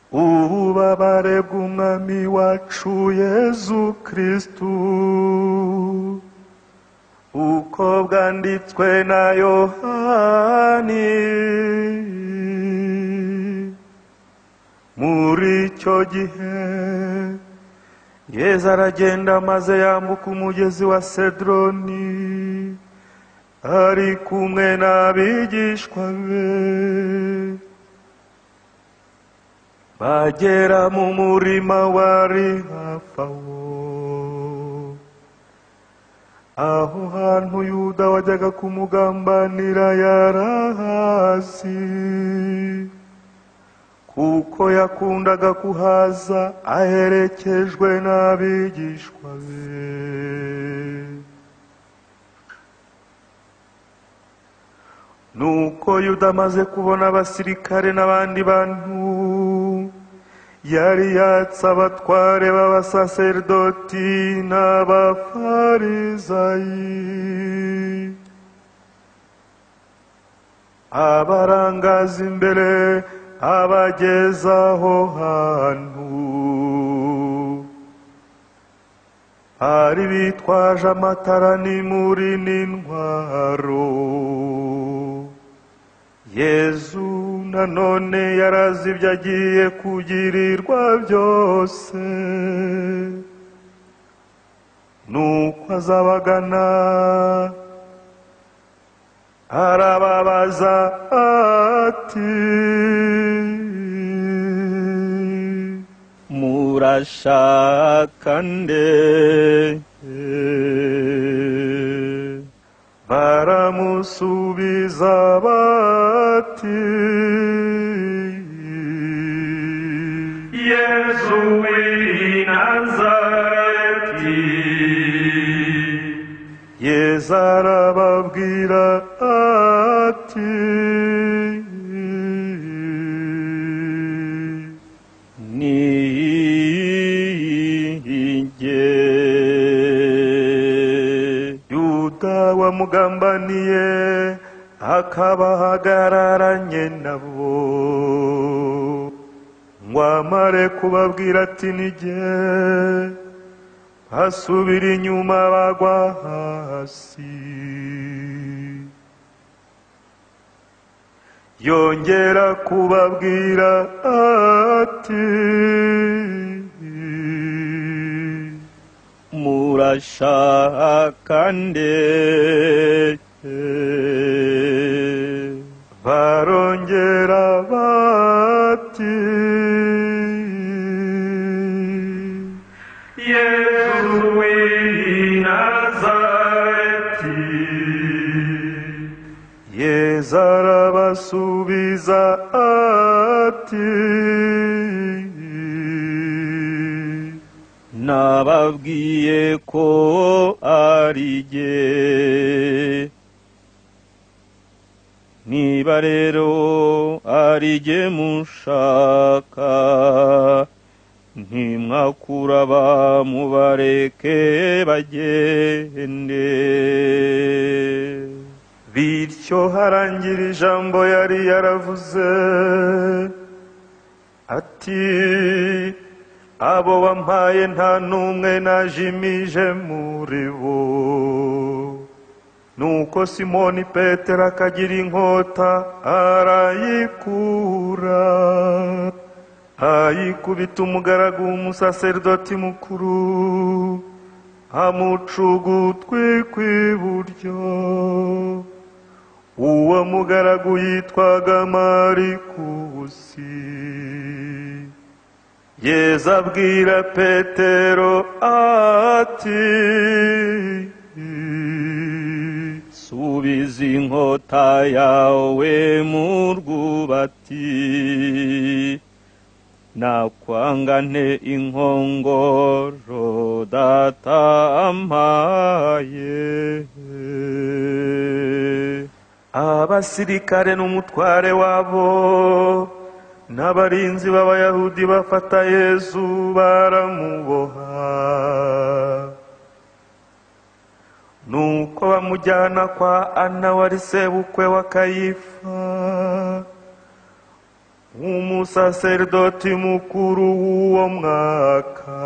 ububabare bw'umwami wacu Yezu Kristu uko bwanditswe na Yohani. Muri icyo gihe Yezu aragenda maze yambuka umugezi wa Sedroni ari kumwe n'abigishwa be. Bagera mu murima wari hafi aho hantu Yuda wajyaga kumugambanira yarahazi, kuko yakundaga kuhaza aherekejwe n'abigishwa be. Nuko Yuda amaze kubona abasirikare n'abandi bantu, yari yatse abatware b'abasaserdoti n'abafarisayi, abarangaza imbere abageza aho hantu. Bari bitwaje amatara n'imuri n'intwaro. Yezu nanone yarazi ibyo agiye kugirirwa byose, nuko azabagana arababaza ati, murashaka nde? Baramusubiza bati, Yezu w'i Nazareti. Yezu arababwira ati, wamugambaniye akaba ahagararanye nabo, ngo amare kubabwira ati nijye, basubira inyuma bagwa hasi. Yongera kubabwira ati, murashaka nde? Barongera bati, Yezu w'i Nazareti. Yezu arabasubiza ati, nababwiye ko ari jye. Niba rero ari jye mushaka, ntimwakura bamubareke bagende. Bityo harangira ijambo yari yaravuze ati, abo wampaye nta n'umwe najimije muri bo. Nuko Simoni Petero akagira inkota arayikura, ayikubita umugaragu w'umusaserdoti mukuru, amuca ugutwi kw'iburyo. Uwo mugaragu yitwaga Marikusi. Yezu abwira Petero ati, subiza inkota yawe mu rwubati, nakwanga nte inkongoro data ampaye. Abasirikare n'umutware wabo n'abarinzi b'Abayahudi bafata Yezu baramuboha. Nuko bamujyana kwa Ana wari sebukwe wa Kayifa, umusaserdoti mukuru w'uwo mwaka.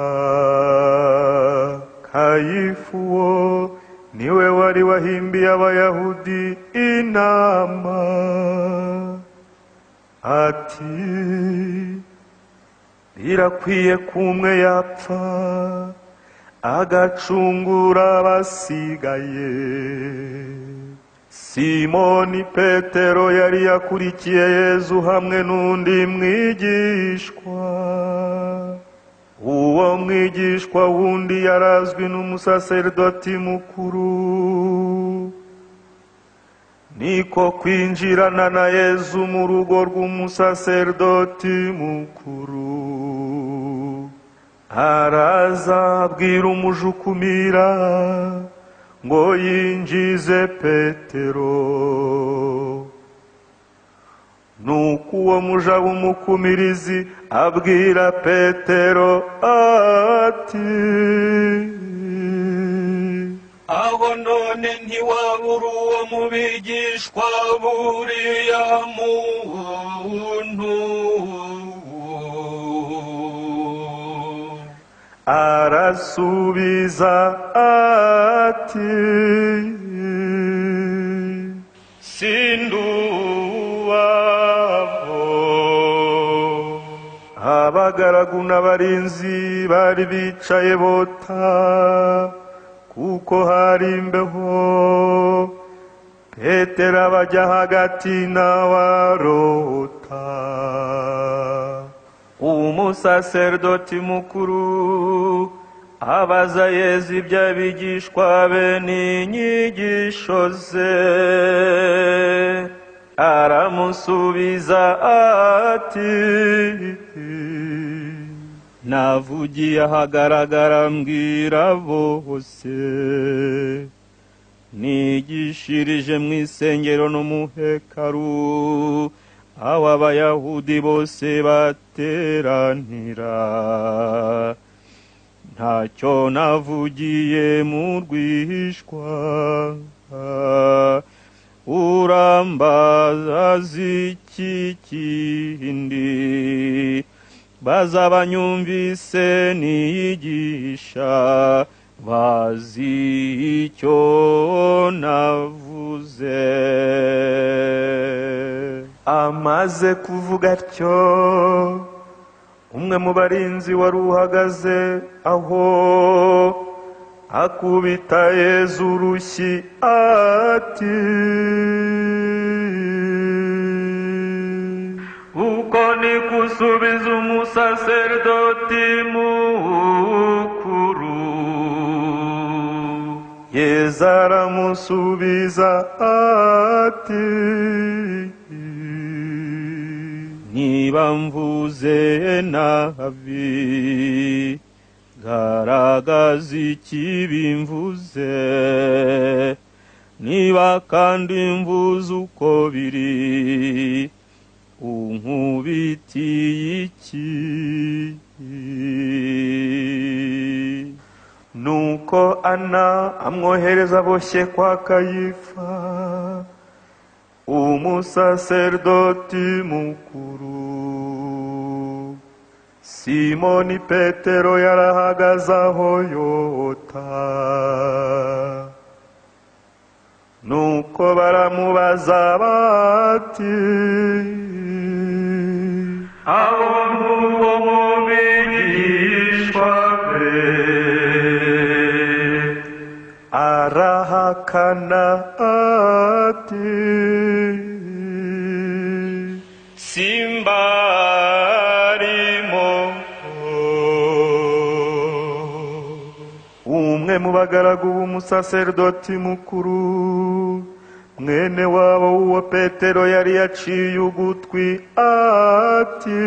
Kayifu wo niwe wari wahimbiye abayahudi inama ati, birakwiye kumwe yapfa agacungura abasigaye. Simoni Petero yari yakurikiye Yezu hamwe n'undi mwigishwa. Uwo mwigishwa wundi yarazwi n'umusaserdoti mukuru. Niko kwinjirana na Yezu mu rugo rw'umusaserdoti mukuru. Araza abwira umujukumira ngo yinjize Petero. Nuko uwo muja w'umukumirizi abwira Petero ati, aho none ntiwabura uwo mu bigishwa buriya muntu. Arasubiza ati, sinduwabo. Abagaragu n'abarinzi bari bicaye bota, kuko hari imbeho. Petero abajya hagati n'abarota. Umusaserdoti mukuru abaza Yezu iby'abigishwa be n'inyigisho ze. Aramusubiza ati, navugiye ahagaragara mbwira bose. Nigishirije mu isengero no mu hekaru, aho abayahudi bose bateranira. Ntacyo navugiye mu rwihishwa. Urambaza iki kindi? Baza banyumvise niyigisha, bazi icyo navuze. Amaze kuvuga atyo, umwe mu barinzi wari uhagaze aho akubita Yezu urushyi ati, uko ni gusubiza umusaserdoti mukuru. Yezu aramusubiza ati, niba mvuze nabi, garagaza ikibi mvuze. Niba kandi mvuze uko biri, unkubitiye iki? Nuko Ana amwohereza aboshye kwa Kayifa, umusaserdoti mukuru. Simoni Petero yarahagaze aho yota. Nuko baramubaza bati, abo n'uwo mu bigishwa be? Arahakana ati, simbarimo. Umwe mu bagaragu b'umusaserdoti mukuru, mwene wabo w'uwo Petero yari yaciye ugutwi ati,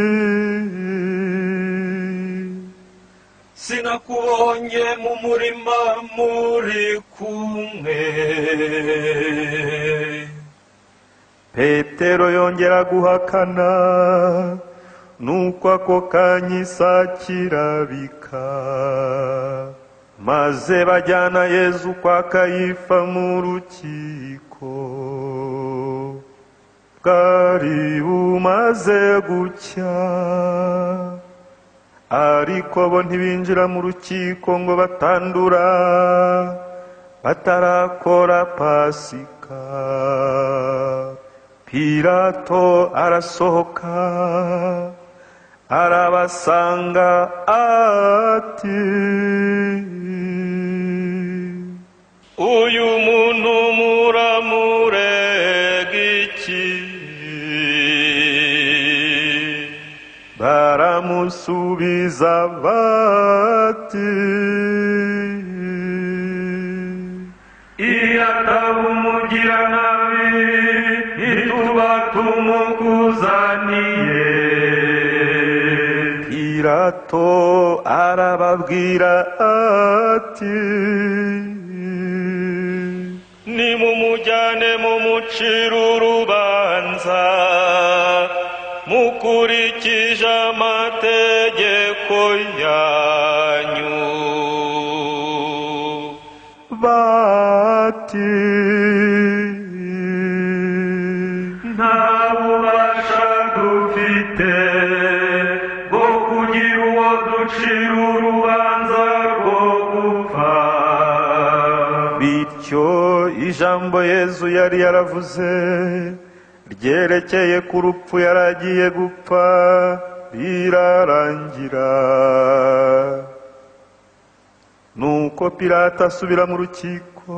sinakubonye mu murima muri kumwe. Petero yongera guhakana. Nuko ako kanya isaha kirabika, maze bajyana Yezu kwa Kayifa mu rukiko. bwari bumaze gucya, ariko bo ntibinjira mu rukiko ngo batandura batarakora Pasika. Pilato arasohoka arabasanga ati, uyu muntu muramurega iki? baramusubiza bati, iyo ataba umugiranabi ntituba tumukuzaniye. Pilato arababwira ati, nimumujyane mumucire urubanza mukurikije amategeko yanyu. bati, nta bubasha dufite bwo kugira uwo ducira urubanza rwo gupfa. Bityo ijambo Yesu yari yaravuze ryerekeye ku rupfu yari agiye gupfa rirarangira. Nuko Pilato asubira mu rukiko,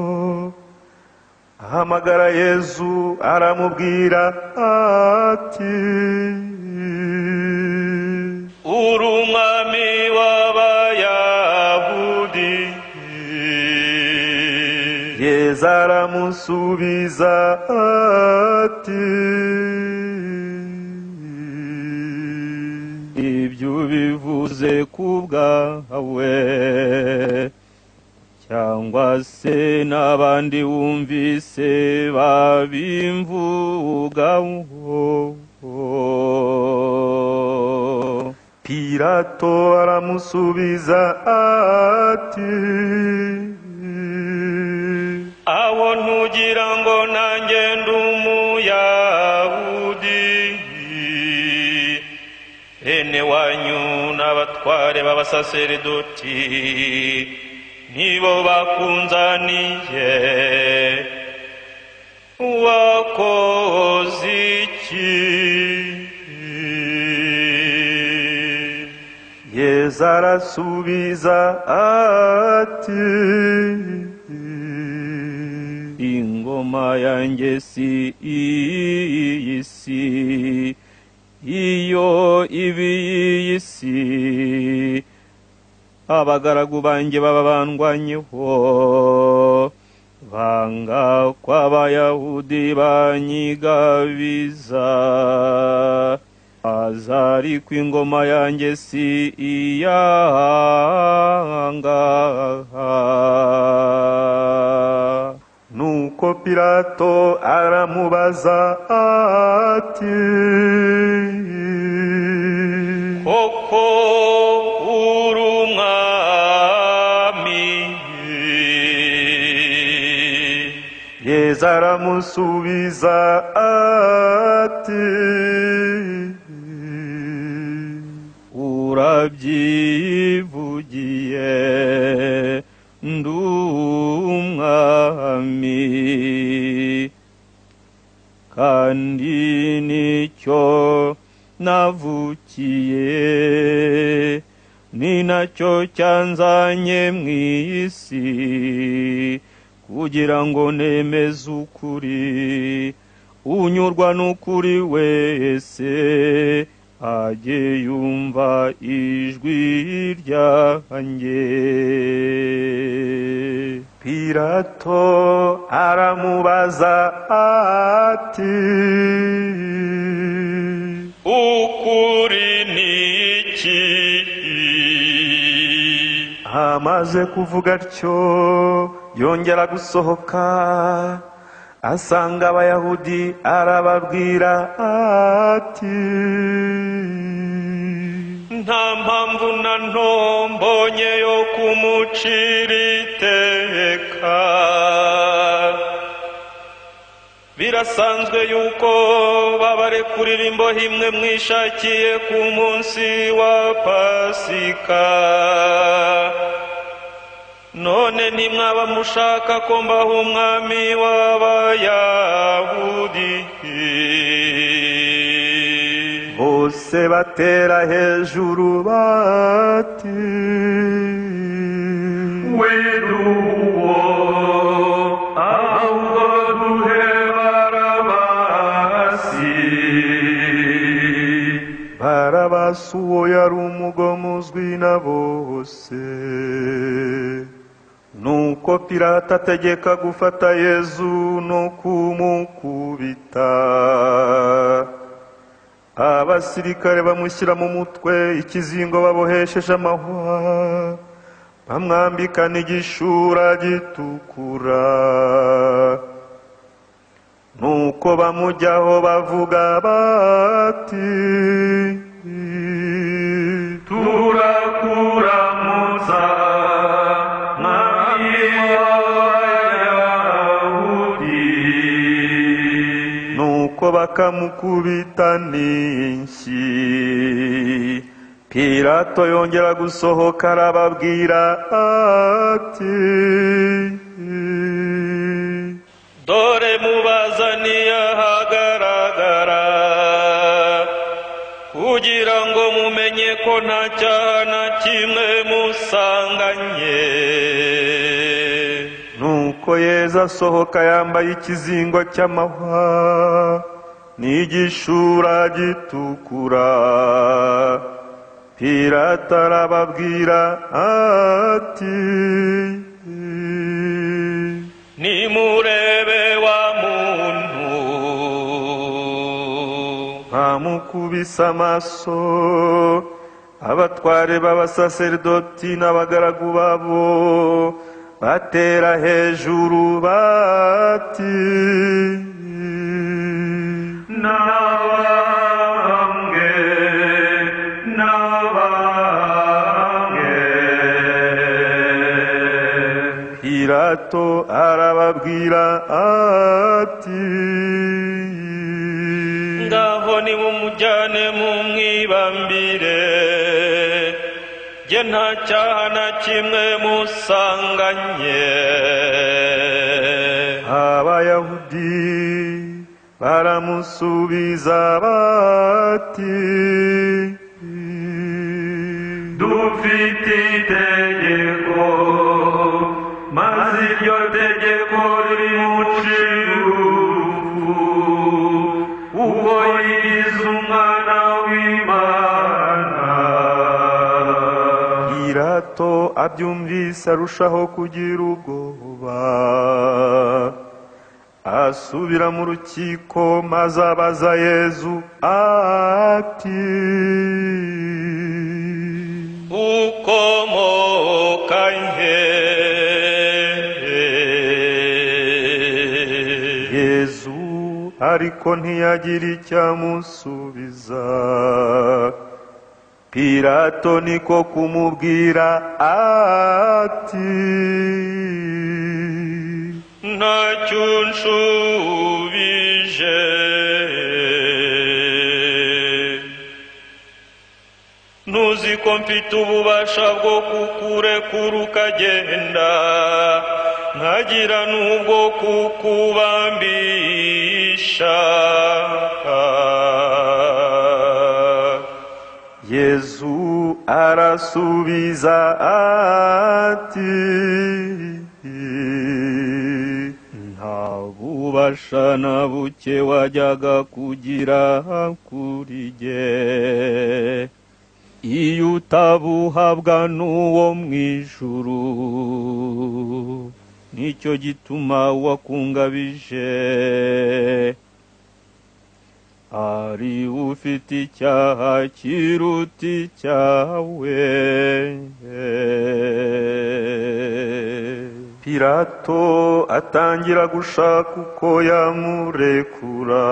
ahamagara Yesu aramubwira ati, uri umwami w'Abayahudi? Yesu aramusubiza ati, ibyo bivuze ku bwawe cyangwa se n'abandi wumvise babimvugaho? Pilato aramusubiza ati, aho ntugira ngo nanjye ndi Umuyahudi? Bene wanyu n'abatware b'abasaseridoti nibo bakunzaniye. Wakoze iki? Yesu arasubiza ati, ingoma yanjye si iyi si, iyo ibi iyi si abagaragu banjye baba bandwanyeho, banga kw'Abayahudi banyigabiza. Ariko ingoma yanjye si iyangaha. Nuko Pilato aramubaza ati, koko uri umwami? Yesu aramusubiza ati, urabyivugiye, ndi umwami, kandi nicyo navukiye, ni nacyo cyanzanye mu isi, kugira ngo nemeze ukuri. Unyurwa n'ukuri wese ajye yumva ijwi ryanjye. Pilato aramubaza ati, ukuri ni iki? amaze kuvuga atyo yongera gusohoka asanga Abayahudi, arababwira ati, nta mpamvu na nto mbonye yo kumucira iteka. birasanzwe yuko babarekurira imbohe imwe mwishakiye ku munsi wa Pasika. None ntimwaba mushaka ko mbaha umwami w'Abayahudi? bose batera hejuru bati weduwo ahubwo duhe Barabasi. Barabasi uwo yari umugome uzwi na bose. Nuko Pilato ategeka gufata Yezu no kumukubita. Abasirikare bamushyira mu mutwe ikizingo babohesheje amahwa, bamwambika n'igishura gitukura. Nuko bamujyaho bavuga bati turakuramutsa mwami w'Abayahudi. nuko bakamukubita n'inshyi. Pilato yongera gusohoka arababwira ati dore mubazaniye ahagaragara, kugira ngo mumenye ko nta cyaha na kimwe musanganye. nuko Yezu asohoka yambaye ikizingo cy'amahwa n'igishura gitukura. Pilato arababwira ati nimurebe wa muntu. bamukubise amaso. Abatware b'abasaserdoti n'abagaragu babo batera hejuru bati nabambwe nabambwe. Pilato arababwira ati ngaho nimumujyane mumwibambire, jye nta cyaha na kimwe musanganye. Abayahudi baramusubiza bati dufite itegeko, maze iryo tegeko rimucira urupfu, ubwo yigize umwana w'Imana. Pilato abyumvise arushaho kugira ubwoba. Asubira mu rukiko maze abaza Yezu ati ukomoka he? Yezu ariko ntiyagira icyo amusubiza. Pilato niko kumubwira ati ntacyo unshubije. ntuzi ko mfite ububasha bwo kukurekura ukagenda, nkagira n'ubwo kukubambisha. Yezu arasubiza ati nta bubasha na buke wajyaga kugira kuri jye iyo utabuhabwa n'uwo mu ijuru. Nicyo gituma wakungabije ari ufite icyaha kiruta icyawe. Pilato atangira gushaka uko yamurekura,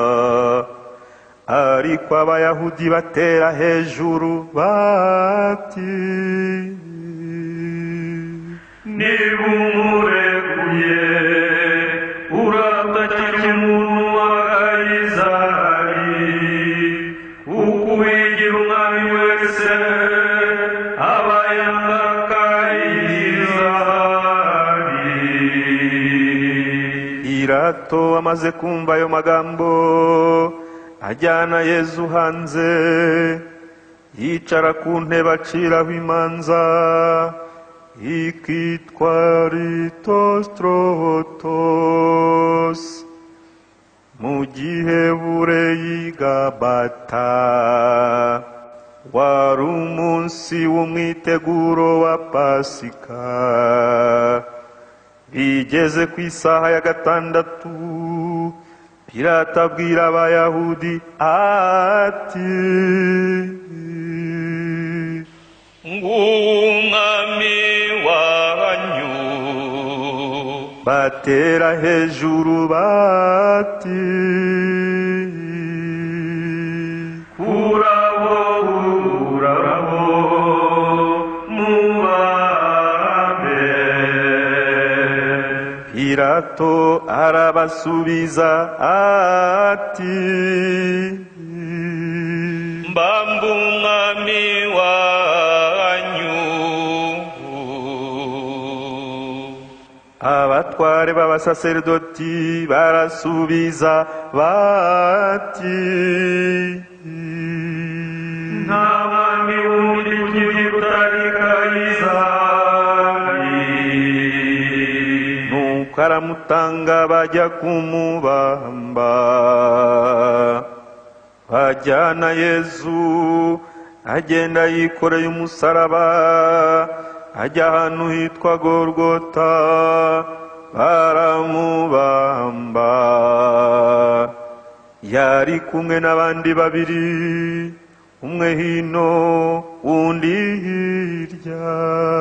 ariko Abayahudi batera hejuru bati niba umurekuye uratakira umuntu wese aba yangakayizari. Pilato amaze kumva ayo magambo ajyana Yezu hanze, yicara ku ntebe aciraho imanza ikitwa Litostrotos, mu Gihebureyi Gabata. Wari umunsi w'umwiteguro wa Pasika. Bigeze ku isaha ya 6, Pilato abwira Abayahudi ati, ng'umwami wanyu. Batera hejuru bati, urabo urabo mubabe. Pilato arabasubiza ati, mbamba umwami wanyu. Abatware b'abasaserdoti barasubiza bati, nta mwami wundi tugira utari Kayizari. Nuko aramutanga bajya kumubamba. Bajyana Yezu agenda yikoreye umusaraba, ajya ahantu hitwa Golgota, baramubamba. Yari kumwe n'abandi babiri, umwe hino undi hirya.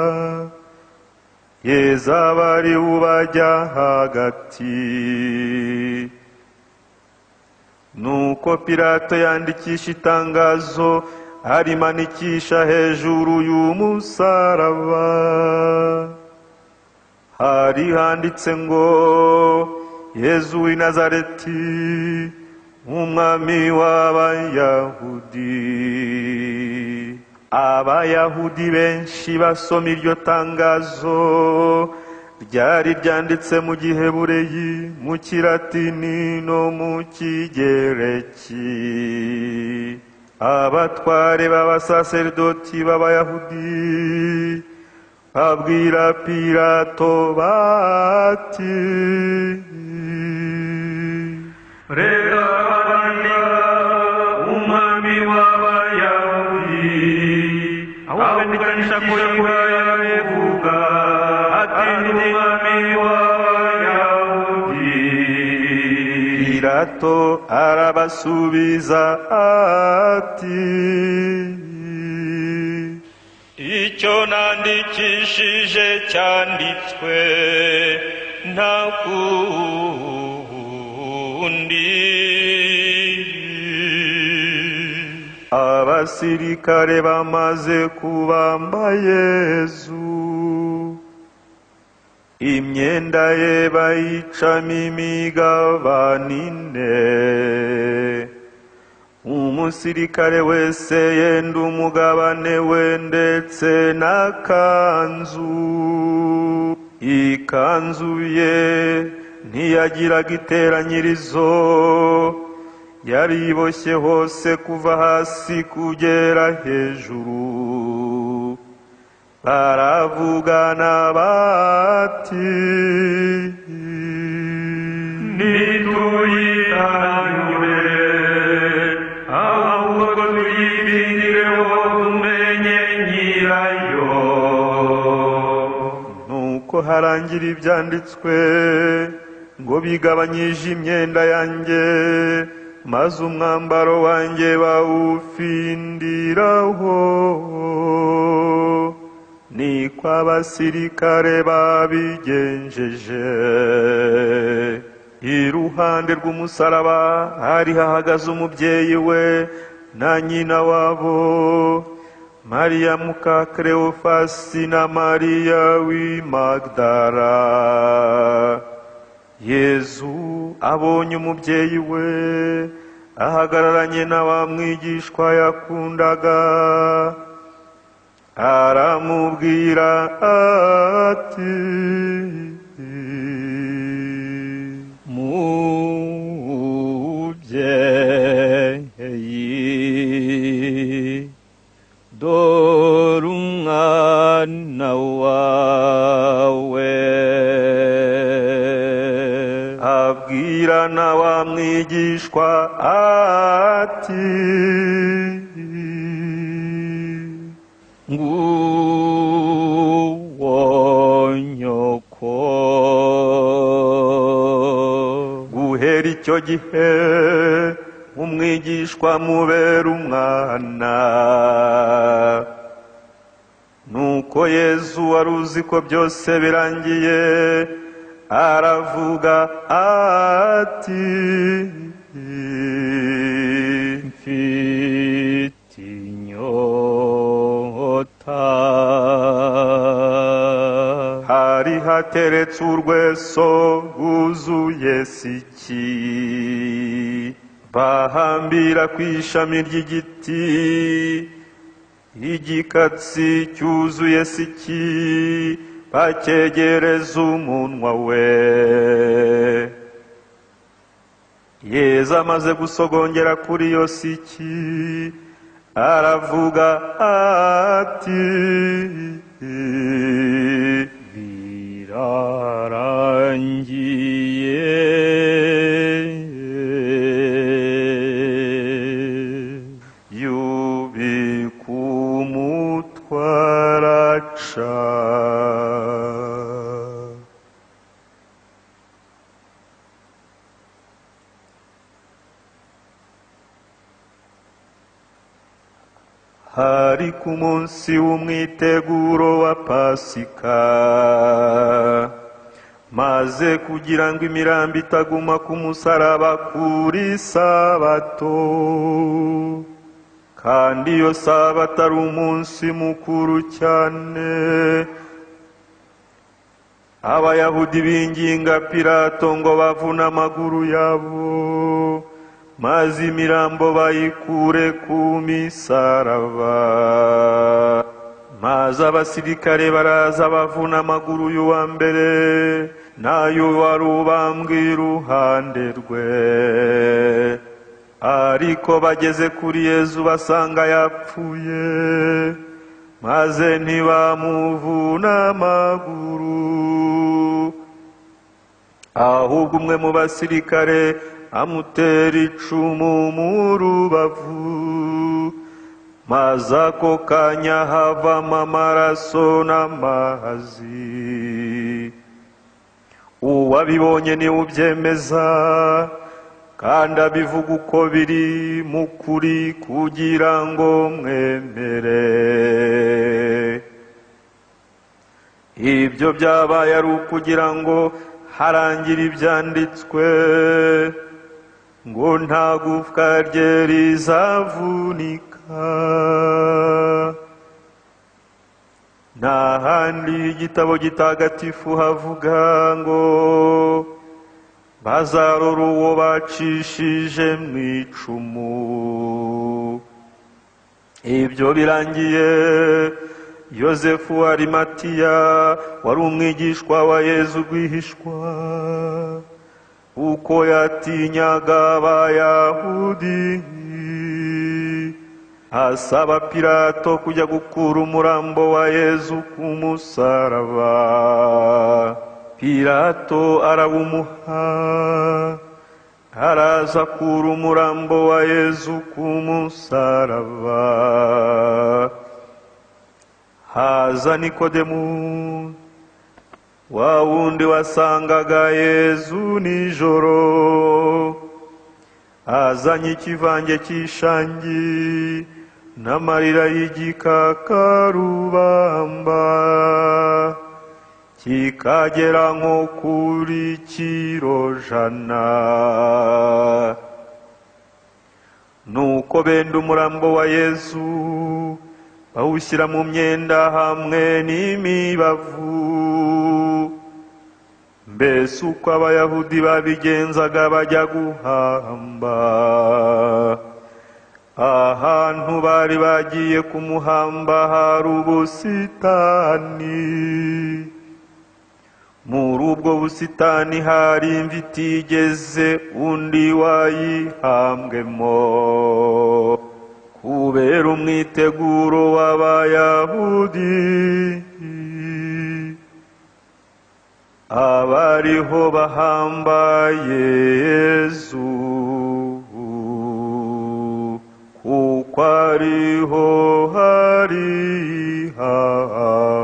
Yezu abari ubajya hagati. Nuko Pilato yandikisha itangazo arimanikisha hejuru y'umusaraba. Hari handitse ngo, Yezu w'i Nazareti, umwami w'Abayahudi. Abayahudi benshi basoma iryo tangazo, ryari ryanditse mu Gihebureyi, mu Kilatini no mu Kigereki. Abatware b'abasaserdoti b'Abayahudi babwira Pilato bati, rega umwami w'Abayahudi. Awandikanisha ko yavuga ati, umwami w'Abayahudi. Pilato arabasubiza ati, icyo nandikishije cyanditswe, nta kundi. Abasirikare bamaze kubamba Yezu, imyenda ye bayicamo imigabane 4. Umusirikare wese yenda umugabane we ndetse n'akanzu. Ikanzu ye ntiyagiraga iteranyirizo, yari iboshye hose kuva hasi kugera hejuru. Baravugana bati, nituyitanyure, ahubwo tuyibindireho tumenye nyirayo. Nuko harangira ibyanditswe ngo bigabanyije imyenda yanjye, maze umwambaro wanjye bawufindiraho. Niko abasirikare babigenjeje. Iruhande rw'umusaraba hari hahagaze umubyeyi we na nyina wabo, Mariya muka Kleofasi na Mariya w'i Magdala. Yezu abonye umubyeyi we ahagararanye na wa mwigishwa yakundaga, aramubwira ati mubyeyi dore umwana wawe. abwira na wa mwigishwa ati nguwo nyoko. guhera icyo gihe umwigishwa mubera umwana. nuko Yezu wari uzi ko byose birangiye aravuga ati mfite inyota. hari hateretse urweso rwuzuye siki bahambira ku ishami ry'igiti. igikatsi cyuzuye siki bacyegereza umunwa we. Yezu amaze gusogongera kuri iyo siki aravuga ati birarangiye. yubika umutwaro aca. hari ku munsi w'umwiteguro wa Pasika, maze kugira ngo imirambi itaguma ku musaraba kuri Sabato, kandi iyo Sabato ari umunsi mukuru cyane, Abayahudi binginga Pilato ngo bavune amaguru yabo, maze imirambo bayikure ku misaraba. maze abasirikare baraza bavuna amaguru y'uwa mbere n'ay'uwari ubambwe iruhande rwe. ariko bageze kuri Yezu basanga yapfuye, maze ntibamuvuna amaguru. ahubwo umwe mu basirikare amutera icumu mu rubavu, maze ako kanya havamo amaraso n'amazi. uwabibonye niwe ubyemeza, kandi abivuga uko biri mu kuri kugira ngo mwemere. ibyo byabaye ari ukugira ngo harangire ibyanditswe ngo nta gufwa rye rizavunika. nta handi igitabo gitagatifu havuga ngo bazarora uwo bacishije mu icumu. ibyo birangiye, Yosefu wa Arimatiya wari umwigishwa wa Yezu rwihishwa, uko yatinyaga Abayahudi, asaba Pilato kujya gukura umurambo wa Yezu ku musaraba. Pilato arawumuha, araza akura umurambo wa Yezu ku musaraba. haza Nikodemu, wa wundi wasangaga Yezu nijoro, azanye ikivange cy'ishangi n'amarira y'igikakarubamba, kikagera nko kuri kiro 100. nuko benda umurambo wa Yezu bawushyira mu myenda hamwe n'imibavu. mbese uko Abayahudi babigenzaga bajya guhamba. ahantu bari bagiye kumuhamba hari ubusitani. Muri ubwo busitani hari imva itigeze undi wayihambwemo, kubera umwiteguro w'Abayahudi. Abariho bahamba Yesu, kuko ariho hari